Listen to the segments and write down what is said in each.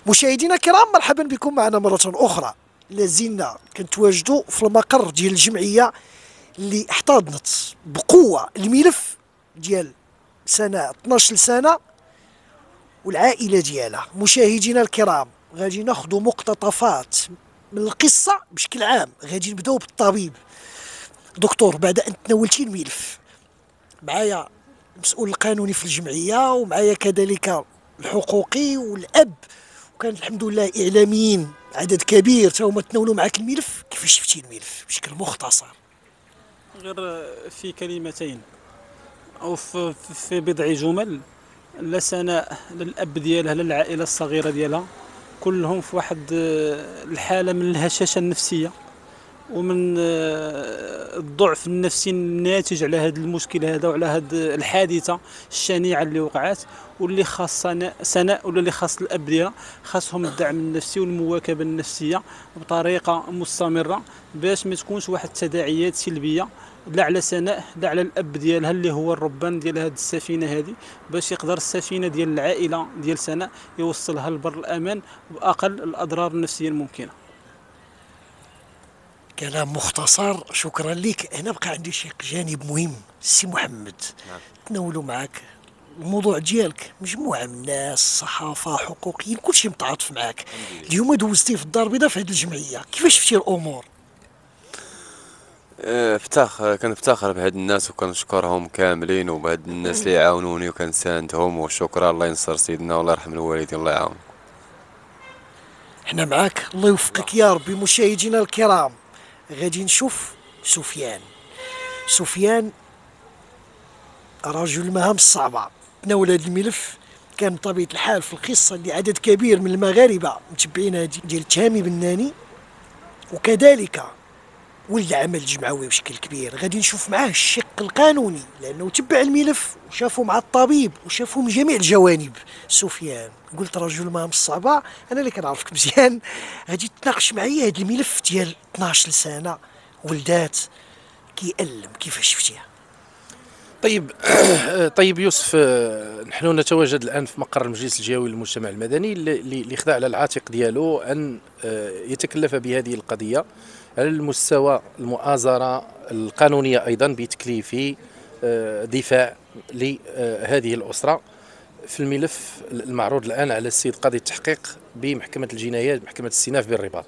مشاهدينا الكرام، مرحبا بكم معنا مرة أخرى. لازلنا كنتواجدوا في المقر ديال الجمعية اللي احتضنت بقوة الملف ديال سنة 12 سنة والعائلة ديالها. مشاهدينا الكرام، غادي ناخذوا مقتطفات من القصة بشكل عام. غادي نبداو بالطبيب. دكتور، بعد أن تناولتي الملف، معايا المسؤول القانوني في الجمعية ومعايا كذلك الحقوقي والأب، وكان الحمد لله إعلاميين عدد كبير تا هما تناولوا معاك الملف. كيفاش شفتي الملف بشكل مختصر؟ غير في كلمتين او في بضع جمل. لا سناء، لا الاب ديالها، لا العائله الصغيره ديالها، كلهم في واحد الحاله من الهشاشه النفسيه ومن الضعف النفسي الناتج على هذا المشكل هذا وعلى هذه الحادثه الشنيعه اللي وقعت، واللي خاص سناء ولا اللي خاص الاب ديالها، خاصهم الدعم النفسي والمواكبه النفسيه بطريقه مستمره باش ما تكونش واحد التداعيات سلبيه لا على سناء لا على الاب ديالها اللي هو الربان ديال هذه السفينه هذه، باش يقدر السفينه ديال العائله ديال سناء يوصلها لبر الامان باقل الاضرار النفسيه الممكنه. كلام مختصر، شكرا لك. انا بقى عندي شي جانب مهم. سي محمد، تناولوا معاك الموضوع ديالك مجموعه من الناس، صحافه، حقوقيين، كلشي متعاطف معاك. اليوم دوزتي في الدار البيضاء في هذه الجمعيه، كيفاش شفتي الامور؟ كنفتخر بهاد الناس وكنشكرهم كاملين، وبهاد الناس اللي يعاونوني وكنساندهم، وشكرا. الله ينصر سيدنا والله يرحم الوالدين، الله يعاون. احنا معاك، الله يوفقك يا ربي. مشاهدينا الكرام، غادي نشوف سفيان رجل المهام الصعبة. تناول هذا الملف، كان بطبيعة الحال في القصة اللي عدد كبير من المغاربة متبعينها ديال تهامي بناني، وكذلك ولد العمل الجمعوي بشكل كبير. غادي نشوف معاه الشق القانوني لأنه تبع الملف وشافوا مع الطبيب وشافوا من جميع الجوانب. سفيان، قلت رجل المهام الصعبة، أنا اللي كنعرفك مزيان. غادي تناقش معايا هذا الملف ديال 12 سنة ولدات كيألم، كيفاش شفتيها؟ طيب طيب يوسف، نحن نتواجد الآن في مقر المجلس الجهوي للمجتمع المدني اللي خدا على العاتق ديالو أن يتكلف بهذه القضية على المستوى المؤازرة القانونية، أيضا بتكليف دفاع لهذه الأسرة في الملف المعروض الآن على السيد قاضي التحقيق بمحكمة الجنايات، محكمة الاستئناف بالرباط.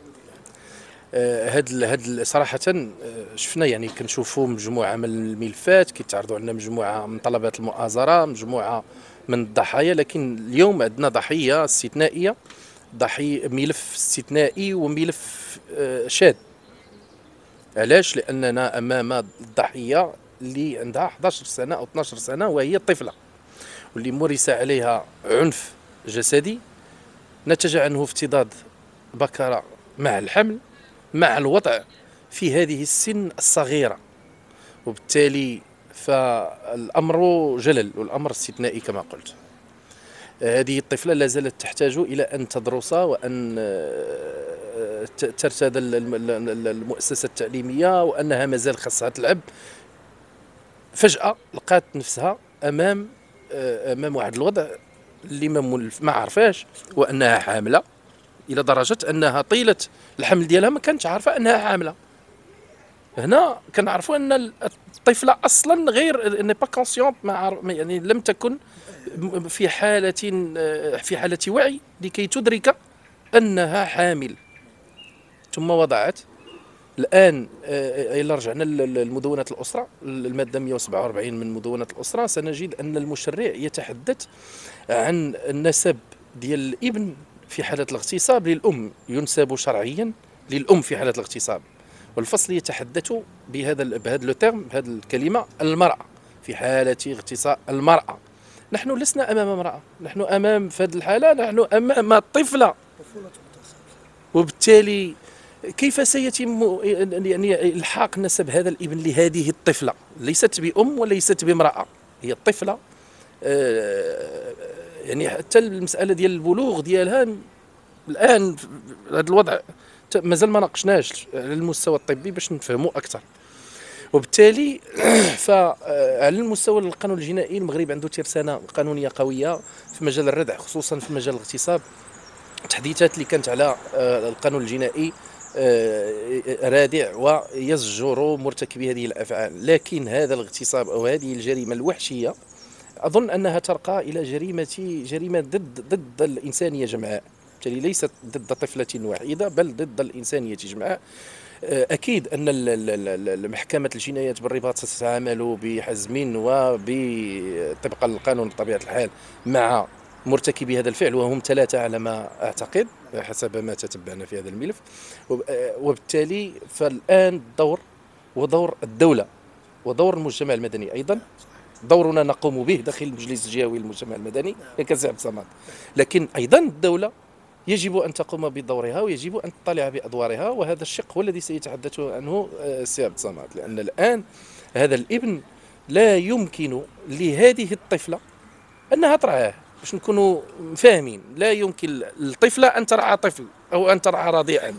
هاد صراحة شفنا، يعني كنشوفوا مجموعة من الملفات كيتعرضوا عندنا، مجموعة من طلبات المؤازرة، مجموعة من الضحايا، لكن اليوم عندنا ضحية استثنائية، ملف استثنائي وملف شاذ. علاش؟ لأننا أمام الضحية اللي عندها 11 سنة أو 12 سنة وهي طفلة، واللي مورس عليها عنف جسدي نتج عنه افتضاد بكرة مع الحمل، مع الوضع في هذه السن الصغيرة، وبالتالي فالأمر جلل والأمر استثنائي كما قلت. هذه الطفلة لا زالت تحتاج إلى أن تدرس وأن ترتاد المؤسسة التعليمية، وأنها مازال خاصها تلعب. فجأة لقات نفسها أمام واحد الوضع اللي ما عرفاش، وأنها حاملة، إلى درجة أنها طيلة الحمل ديالها ما كانتش عارفة أنها حاملة. هنا كنعرفوا أن الطفلة أصلا غير با كونسيونت، يعني لم تكن في حالة وعي لكي تدرك أنها حامل. ثم وضعت. الآن إلا رجعنا لمدونة الأسرة، المادة 147 من مدونة الأسرة، سنجد أن المشرع يتحدث عن النسب ديال الابن في حالة الاغتصاب للأم، ينسب شرعيا للأم في حالة الاغتصاب، والفصل يتحدث بهذا لو تيرم، بهذه الكلمة، المرأة في حالة اغتصاب المرأة. نحن لسنا أمام امرأة، نحن أمام في هذه الحالة نحن أمام طفلة، وبالتالي كيف سيتم يعني إلحاق نسب هذا الابن لهذه الطفلة؟ ليست بأم وليست بامرأة، هي الطفلة. يعني حتى المسألة ديال البلوغ ديالها الآن هذا الوضع مازال ما ناقشناش على المستوى الطبي باش نفهموا أكثر. وبالتالي فعلى المستوى القانون الجنائي، المغرب عنده ترسانة قانونية قوية في مجال الردع، خصوصا في مجال الاغتصاب، التحديثات اللي كانت على القانون الجنائي رادع ويزجر مرتكبي هذه الافعال، لكن هذا الاغتصاب او هذه الجريمه الوحشيه اظن انها ترقى الى جريمه ضد الانسانيه جمعاء، بالتالي ليست ضد طفله وحيده بل ضد الانسانيه جمعاء. اكيد ان محكمه الجنايات بالرباط ستتعامل بحزم وطبقا للقانون بطبيعه الحال مع مرتكبي هذا الفعل، وهم 3 على ما اعتقد حسب ما تتبعنا في هذا الملف. وبالتالي فالان الدور ودور الدوله ودور المجتمع المدني ايضا، دورنا نقوم به داخل المجلس الجهوي للمجتمع المدني كسي عبد الصمد، لكن ايضا الدوله يجب ان تقوم بدورها ويجب ان تطلع بادوارها، وهذا الشق هو الذي سيتحدث عنه السي عبد الصمد. لان الان هذا الابن لا يمكن لهذه الطفله انها ترعاه، باش نكونوا فاهمين، لا يمكن للطفله ان ترعى طفل او ان ترعى رضيعا،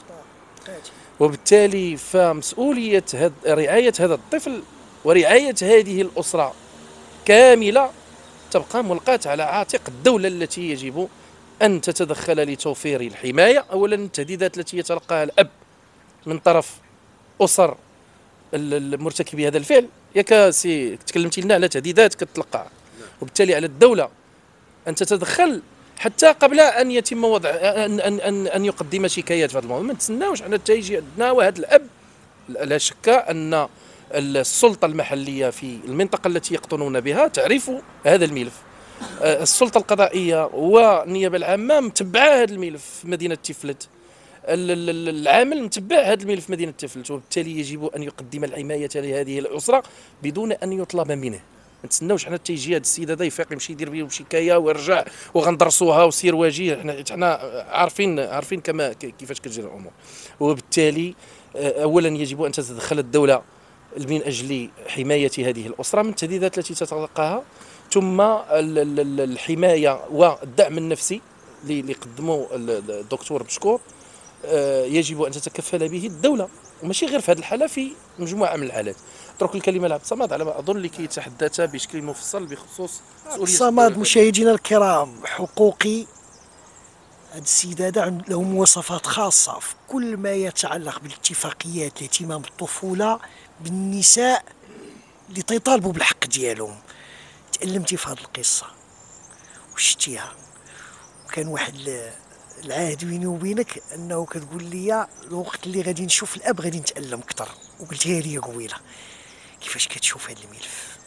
وبالتالي فمسؤوليه رعايه هذا الطفل ورعايه هذه الاسره كامله تبقى ملقاة على عاتق الدوله التي يجب أن تتدخل لتوفير الحماية. أولا التهديدات التي يتلقاها الأب من طرف أسر المرتكبي هذا الفعل، ياك سي تكلمتي لنا على تهديدات كتلقاها، وبالتالي على الدولة أن تتدخل حتى قبل أن يتم وضع أن يقدم شكايات في هذا الموضوع. ما نتسناوش حنا حتى يجي عندنا وهذا الأب، لا شك أن السلطة المحلية في المنطقة التي يقطنون بها تعرف هذا الملف، السلطة القضائية والنيابة العامة متبعة هذا الملف في مدينة تفلت، العامل متبع هذا الملف في مدينة تفلت، وبالتالي يجب أن يقدم الحماية لهذه الأسرة بدون أن يطلب منه. ما نتسناوش حنا حتى يجي هذا السيد هذا يفيق يمشي يدير بهم شكاية ويرجع وغندرسوها وسير واجي، حنا عارفين كيفاش كتجري الأمور. وبالتالي أولا يجب أن تتدخل الدولة من أجل حماية هذه الأسرة من التهديدات التي تتلقاها، ثم الحماية والدعم النفسي اللي قدمه الدكتور مشكور يجب أن تتكفل به الدولة، وماشي غير في هذه الحالة، في مجموعة من الحالات. اترك الكلمة لعبد الصمد على ما أظن لكي يتحدث بشكل مفصل بخصوص الصمد. مشاهدينا الكرام، حقوقي هذا السيد هذا له مواصفات خاصة في كل ما يتعلق بالاتفاقيات الاهتمام بالطفولة بالنساء اللي تيطالبوا بالحق ديالهم. تألمتي في هذه القصة وشتيها، وكان واحد العهد بيني وبينك انه كتقول لي الوقت اللي غادي نشوف الاب غادي نتألم اكثر، وقلتها لي قويله. كيفاش كتشوف هذا الملف؟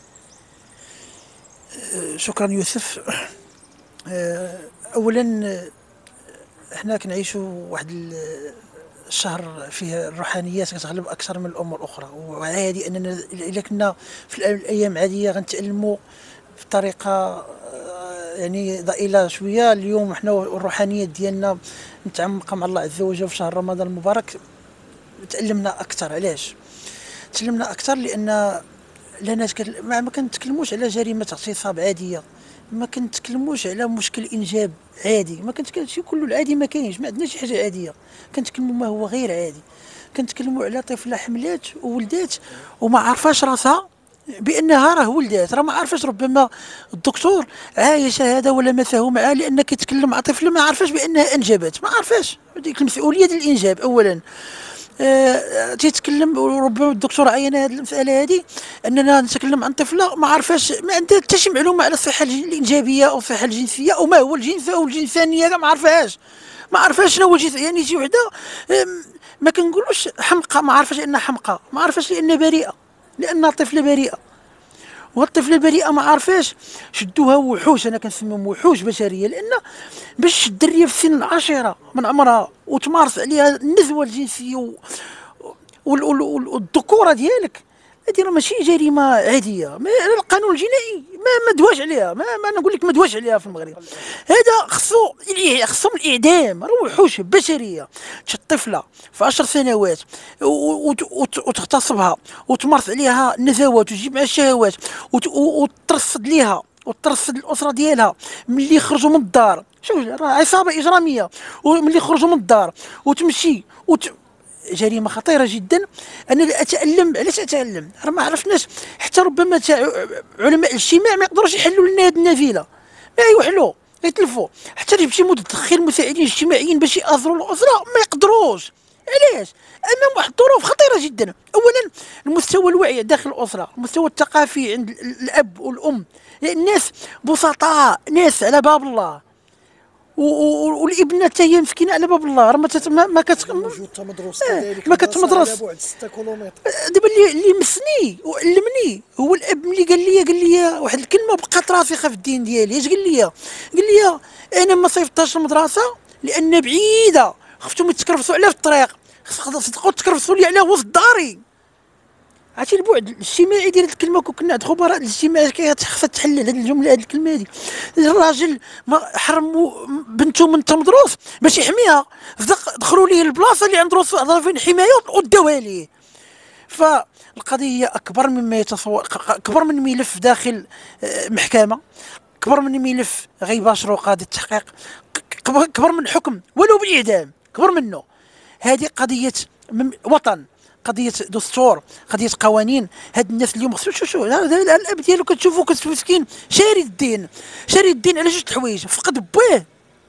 شكرا يوسف. اولا احنا كنعيشوا واحد الشهر فيه الروحانيات كتغلب اكثر من الامور الاخرى، وعادي اننا الا كنا في الايام العاديه غنتألموا بطريقه يعني ضئيله شويه. اليوم حنا الروحانيات ديالنا متعمقه مع الله عز وجل في شهر رمضان المبارك، تألمنا اكثر. علاش تألمنا اكثر؟ لان ما كنتكلموش على جريمه اغتصاب عاديه، ما كنتكلموش على مشكل انجاب عادي، ما كنتكلمش شي كله العادي ما كاينش، ما عندناش شي حاجه عاديه، كنتكلموا ما هو غير عادي. كنتكلموا على طفله حملات وولدات وما عرفاش راسها بانها راه ولدات، راه ما عرفاش، ربما الدكتور عايش هذا ولا مثله معاه لان كيتكلم مع طفله ما عرفاش بانها انجبت، ما عرفاش ديك المسؤوليه ديال الانجاب. اولا تيتكلم، وربما الدكتور عين هذه المساله هذه اننا نتكلم عن طفله ما عرفاش، ما عندها حتى شي معلومه على الصحه الانجابيه او الصحه الجنسيه او ما هو الجنس او الجنسانيه، ما عرفاش شنو هو الجنس. يعني شي وحده ما كنقولوش حمقى، ما عرفاش انها حمقى، ما عرفاش لانها بريئه، لانها طفله بريئه. والطفله البريئه ما عارفاش شدوها وحوش، انا كنسميهم وحوش بشريه، لان باش الدريه في سن العاشره من عمرها وتمارس عليها النزوه الجنسيه والذكوره ديالك، هذه راه ماشي جريمه عاديه. القانون الجنائي ما دواش عليها، ما نقول لك ما دواش عليها في المغرب. هذا خصهم الاعدام، راه وحوش بشريه. الطفله في 10 سنوات وتغتصبها وتمارس عليها النزوات وتجيب معها الشهوات وترصد ليها وترصد الاسره ديالها ملي يخرجوا من الدار، شوف راه عصابه اجراميه، وملي يخرجوا من الدار وتمشي جريمه خطيره جدا. انا لا اتالم. علاش اتالم؟ راه ما عرفناش، حتى ربما علماء الاجتماع ما يقدروش يحلوا لنا هذه النافله، ما يوحلوا يتلفوا حتى اللي يمشي متدخل مساعدين اجتماعيين باش يأثروا الاسره ما يقدروش. علاش؟ امام واحد الظروف خطيره جدا. اولا المستوى الوعي داخل الاسره، المستوى الثقافي عند الاب والام، الناس بسطاء، ناس على باب الله، والابنه حتى هي مسكينه على باب الله، راه ما موجود تمدرس كذلك ما كتمدرس. على بعد 6 كيلومتر. دابا اللي مسني وعلمني هو الاب، ملي قال لي واحد الكلمه بقات راسخه في الدين ديالي. اش قال لي انا ما صيفطتهاش المدرسه لان بعيده، خفتهم يتكرفسوا عليها في الطريق، صدقوا تكرفسوا لي عليها هو في داري. عرفتي البعد الاجتماعي ديال هاد الكلمه. كنا عند خبراء الاجتماع خاصها تحلل هاد الجمله، هاد الكلمه هادي. الراجل ما حرموا بنته من التمدرس باش يحميها، دخلوا ليه البلاصه اللي عند راسو فين الحمايه وداوها ليه. فالقضيه اكبر مما يتصور، اكبر من ملف داخل محكمه، كبر من ملف غيباشروا قاضي التحقيق، كبر من حكم ولو بالاعدام، كبر منه. هذه قضيه وطن، قضيه دستور، قضيه قوانين. هاد الناس اليوم شو هذا الاب ديالو كتشوفو مسكين شاري الدين على جوج الحوايج، فقد باه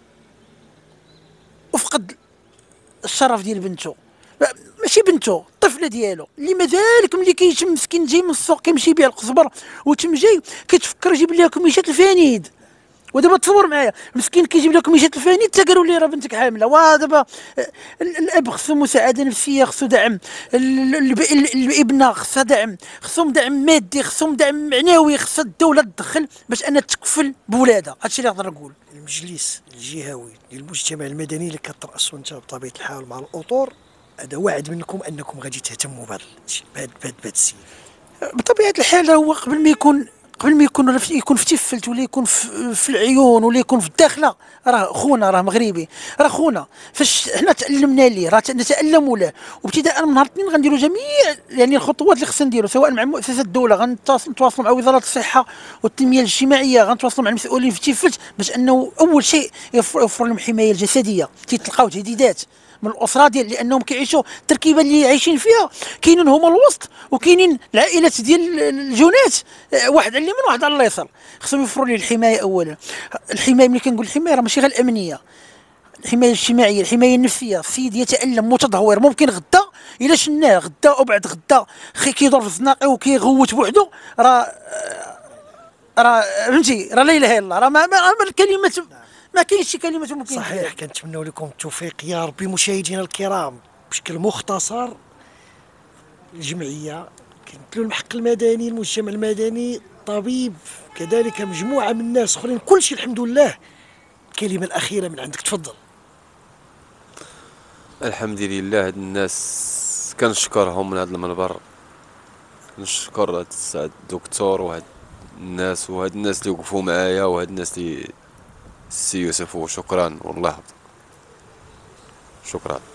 وفقد الشرف ديال بنته، ماشي بنته، الطفله ديالو اللي مازالك ملي كيتم مسكين جاي من السوق كيمشي يبيع القزبر وتم جاي كيتفكر يجيب لها كميشات الفانيد. ودابا تصور معايا مسكين كيجيب لها كميشات الفانيد حتى قالوا لي راه بنتك حامله. ودابا الاب خصو مساعده نفسيه، خصو دعم، الابنه خصها دعم، خصهم دعم مادي، خصهم دعم معنوي، خصها الدوله تدخل باش انها تكفل بولادها. هادشي اللي نقدر نقول. المجلس الجهوي للمجتمع المدني اللي كترأسو انت بطبيعه الحال مع الاطر، هذا وعد منكم انكم غادي تهتموا بهذا السيد. بطبيعه الحال هو قبل ما يكون في تفلت ولا يكون في العيون ولا يكون في الداخله، راه خونا، راه مغربي، راه خونا. فاش حنا تعلمنا ليه راه نتألموا له، وابتداء من نهار الاثنين غنديروا جميع يعني الخطوات اللي خصنا نديروا، سواء مع مؤسسات الدوله، غنتواصلوا مع وزاره الصحه والتنميه الاجتماعيه، غنتواصلوا مع المسؤولين في تفلت باش انه اول شيء يوفر لهم الحمايه الجسديه. تيتلقاو تهديدات من الاسره لانهم كيعيشوا التركيبه اللي عايشين فيها، كاينين هما الوسط وكاينين العائلات ديال الجونات، واحد على اليمين وواحد على اليسار. خصهم يوفروا ليه الحمايه اولا. الحمايه ملي كنقول الحمايه راه ماشي غير الامنيه، الحمايه الاجتماعيه، الحمايه النفسيه. السيد يتالم متدهور، ممكن غدا الا شناه غدا وبعد غدا كيدور في الزناقي وكيغوت بوحدو، راه فهمتي، راه لا اله الا الله، راه ما الكلمه ما كاينش شي كلمه ممكن. صحيح. كنتمنوا لكم التوفيق يا ربي. مشاهدينا الكرام، بشكل مختصر الجمعيه كنتلو المحق المدني، المجتمع المدني، طبيب، كذلك مجموعه من الناس اخرين، كل شيء الحمد لله. الكلمه الاخيره من عندك، تفضل. الحمد لله. هاد الناس كنشكرهم من هذا المنبر، نشكر هاد الدكتور وهاد الناس اللي وقفوا معايا، وهاد الناس اللي السي يوسف، وشكرا والله يحفظك. شكرا.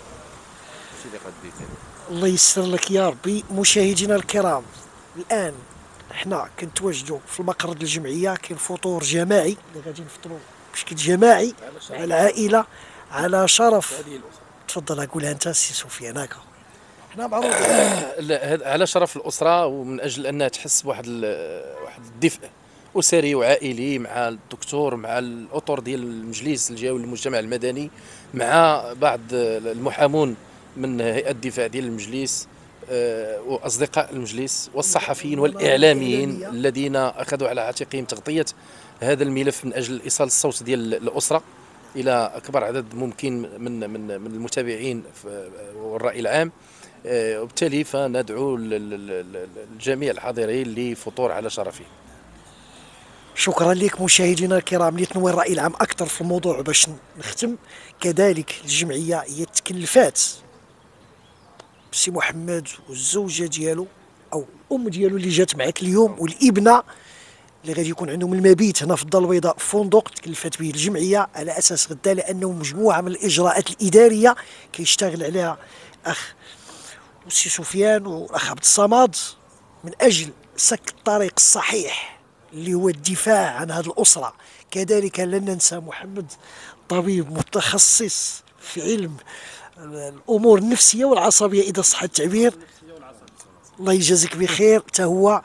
الله يسر لك يا ربي. مشاهدينا الكرام، الان حنا كنتواجدوا في المقر ديال الجمعيه، كاين فطور جماعي اللي غادي نفطروا بشكل جماعي مع العائله على شرف. تفضل اقولها انت سي سفيان. هكا حنا معروضين على شرف الاسره، ومن اجل انها تحس بواحد الدفء اسري وعائلي مع الدكتور، مع الاطر ديال المجلس الجهوي للمجتمع المدني، مع بعض المحامون من هيئه الدفاع ديال المجلس، واصدقاء المجلس والصحفيين والاعلاميين الذين اخذوا على عاتقهم تغطيه هذا الملف من اجل ايصال الصوت ديال الاسره الى اكبر عدد ممكن من المتابعين والراي العام. وبالتالي فندعو الجميع الحاضرين لفطور على شرفه. شكرا لك مشاهدينا الكرام. اللي تنوي الراي العام اكثر في الموضوع باش نختم، كذلك الجمعيه هي تكلفات سي محمد والزوجه ديالو او الام ديالو اللي جات معك اليوم، والابنه اللي غادي يكون عندهم المبيت هنا في الدار البيضاء فندق تكلفت به الجمعيه على اساس غدا، لانه مجموعه من الاجراءات الاداريه كيشتغل عليها اخ وسي سفيان والاخ عبد الصمد من اجل سك الطريق الصحيح اللي هو الدفاع عن هذه الاسره. كذلك لن ننسى محمد، طبيب متخصص في علم الامور النفسيه والعصبيه اذا صح التعبير، الله يجازيك بخير. حتى هو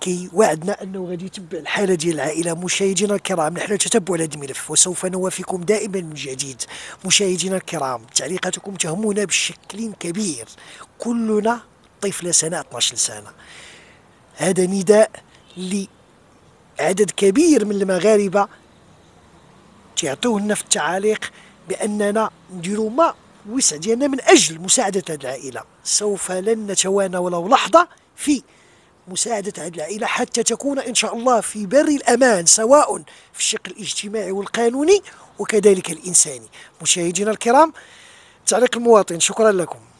كي وعدنا انه غادي يتبع الحاله ديال العائله. مشاهدينا الكرام، نحن نتتبع هذا الملف وسوف نوافيكم دائما من جديد. مشاهدينا الكرام، تعليقاتكم تهمنا بشكل كبير. كلنا طفله سنه 12 سنه. هذا نداء لعدد كبير من المغاربه تعطوه في التعاليق باننا نديروا ما وسع ديالنا من اجل مساعده هذه العائله. سوف لن نتوانى ولو لحظه في مساعدة هذه العائلة حتى تكون إن شاء الله في بر الأمان، سواء في الشق الاجتماعي والقانوني وكذلك الإنساني. مشاهدينا الكرام، تعليق المواطن، شكرا لكم.